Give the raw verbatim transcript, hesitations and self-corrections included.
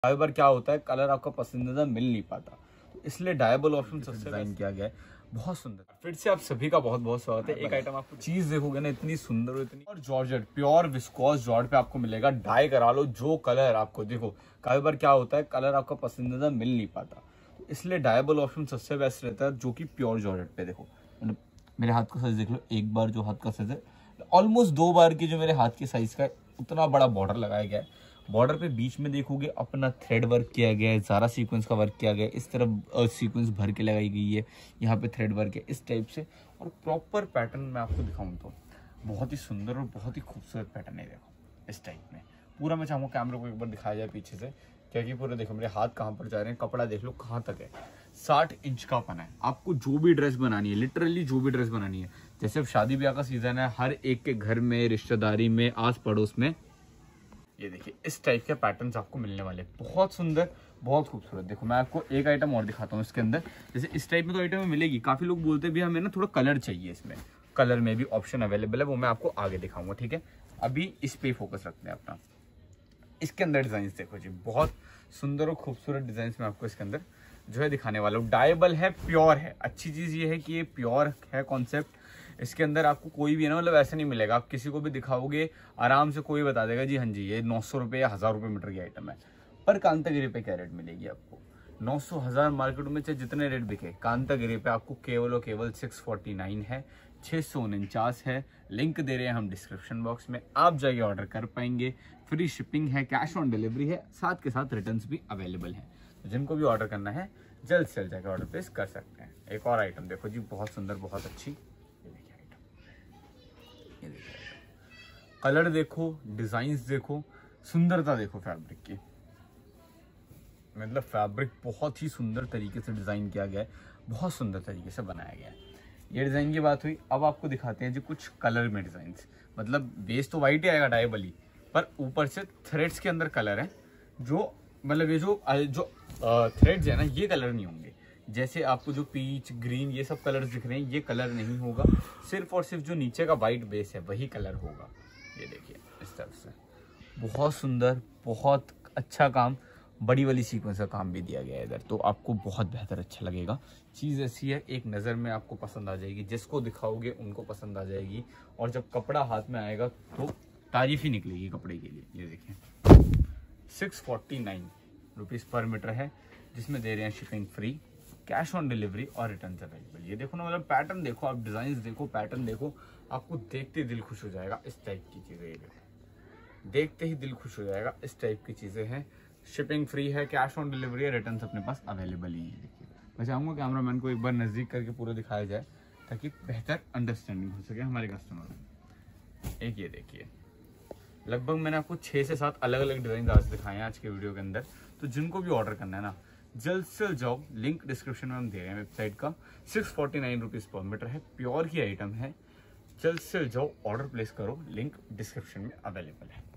कई बार क्या होता है कलर आपका पसंदीदा मिल नहीं पाता, तो इसलिए डायबल ऑप्शन सबसे डिजाइन किया गया है, बहुत सुंदर। फिर से आप सभी का बहुत बहुत स्वागत है। एक आइटम आपको चीज देखोगे ना, इतनी सुंदर और इतनी और जॉर्जेट प्योर विस्कोस जॉर्ज पे आपको मिलेगा। डाई करा लो जो कलर आपको, देखो कई बार क्या होता है कलर आपका पसंदीदा मिल नहीं पाता, तो इसलिए डायबल ऑप्शन सबसे बेस्ट रहता है, जो कि प्योर जॉर्जेट पे। देखो मेरे हाथ का साइज देख लो, एक बार जो हाथ का साइज है ऑलमोस्ट दो बार की जो मेरे हाथ के साइज का है, उतना बड़ा बॉर्डर लगाया गया है। बॉर्डर पे बीच में देखोगे अपना थ्रेड वर्क किया गया है, ज़ारा सीक्वेंस का वर्क किया गया है, इस तरफ सीक्वेंस भर के लगाई गई है, यहाँ पे थ्रेड वर्क है इस टाइप से। और प्रॉपर पैटर्न मैं आपको दिखाऊं तो बहुत ही सुंदर और बहुत ही खूबसूरत पैटर्न है। देखो इस टाइप में पूरा, मैं चाहूँगा कैमरे को एक बार दिखाया जाए पीछे से, क्योंकि पूरे देखो मेरे हाथ कहाँ पर जा रहे हैं, कपड़ा देख लो कहाँ तक है, साठ इंच का पना है। आपको जो भी ड्रेस बनानी है, लिटरली जो भी ड्रेस बनानी है, जैसे अब शादी ब्याह का सीजन है, हर एक के घर में, रिश्तेदारी में, आस पड़ोस में, ये देखिए इस टाइप के पैटर्न्स आपको मिलने वाले, बहुत सुंदर बहुत खूबसूरत। देखो मैं आपको एक आइटम और दिखाता हूँ इसके अंदर। जैसे इस टाइप में तो आइटम मिलेगी, काफी लोग बोलते भी हमें ना थोड़ा कलर चाहिए, इसमें कलर में भी ऑप्शन अवेलेबल है, वो मैं आपको आगे दिखाऊंगा, ठीक है। अभी इस पे फोकस रखते हैं अपना। इसके अंदर डिजाइन देखो जी, बहुत सुंदर और खूबसूरत डिजाइन में आपको इसके अंदर जो है दिखाने वाला हूँ। डायबल है, प्योर है। अच्छी चीज ये है कि ये प्योर है कॉन्सेप्ट। इसके अंदर आपको कोई भी है ना, मतलब ऐसा नहीं मिलेगा, आप किसी को भी दिखाओगे आराम से कोई बता देगा जी हाँ जी ये नौ सौ रुपये या हज़ार रुपये मीटर की आइटम है। पर कांतागिरी पे क्या रेट मिलेगी आपको? नौ सौ हज़ार मार्केट में चाहे जितने रेट बिके, कांतागिरी पे आपको केवल और केवल छह सौ उनचास है, छः सौ उनचास है। लिंक दे रहे हैं हम डिस्क्रिप्शन बॉक्स में, आप जाइए ऑर्डर कर पाएंगे। फ्री शिपिंग है, कैश ऑन डिलीवरी है, साथ के साथ रिटर्न्स भी अवेलेबल है। तो जिनको भी ऑर्डर करना है जल्द से जल्द जाकर ऑर्डर प्लेस कर सकते हैं। एक और आइटम देखो जी, बहुत सुंदर बहुत अच्छी, कलर देखो, डिजाइन्स देखो, सुंदरता देखो फैब्रिक की, मतलब फैब्रिक बहुत ही सुंदर तरीके से डिजाइन किया गया है, बहुत सुंदर तरीके से बनाया गया है। ये डिजाइन की बात हुई, अब आपको दिखाते हैं जी कुछ कलर में डिजाइन्स। मतलब बेस तो वाइट ही आएगा डायबल ही, पर ऊपर से थ्रेड्स के अंदर कलर है, जो मतलब ये जो जो थ्रेड्स है ना, ये कलर नहीं होंगे। जैसे आपको जो पीच ग्रीन ये सब कलर्स दिख रहे हैं, ये कलर नहीं होगा, सिर्फ और सिर्फ जो नीचे का वाइट बेस है वही कलर होगा। ये देखिए इस तरफ से बहुत सुंदर, बहुत अच्छा काम, बड़ी वाली सीक्वेंस का काम भी दिया गया है इधर, तो आपको बहुत बेहतर अच्छा लगेगा। चीज़ ऐसी है, एक नज़र में आपको पसंद आ जाएगी, जिसको दिखाओगे उनको पसंद आ जाएगी, और जब कपड़ा हाथ में आएगा तो तारीफ ही निकलेगी कपड़े के लिए। ये देखिए six forty nine rupees per metre है, जिसमें दे रहे हैं shipping free, cash on delivery और रिटर्न अवेलेबल। ये देखो ना, मतलब पैटर्न देखो, आप डिजाइन देखो, पैटर्न देखो, आपको देखते ही दिल खुश हो जाएगा। इस टाइप की चीजें, ये देखो देखते ही दिल खुश हो जाएगा, इस टाइप की चीजें हैं। शिपिंग फ्री है, कैश ऑन डिलीवरी है, रिटर्न अपने पास अवेलेबल ही है। देखिए मैं चाहूँगा कैमरामैन को एक बार नजदीक करके पूरा दिखाया जाए, ताकि बेहतर अंडरस्टैंडिंग हो सके हमारे कस्टमर को। एक ये देखिए, लगभग मैंने आपको छः से सात अलग अलग डिजाइन आज दिखाए हैं आज के वीडियो के अंदर, तो जिनको भी ऑर्डर करना है ना जल्द से जल्द जाओ, लिंक डिस्क्रिप्शन में हम दे रहे हैं वेबसाइट का। Six forty nine rupees per metre है, प्योर की आइटम है, जल्द से जल्द जाओ ऑर्डर प्लेस करो, लिंक डिस्क्रिप्शन में अवेलेबल है।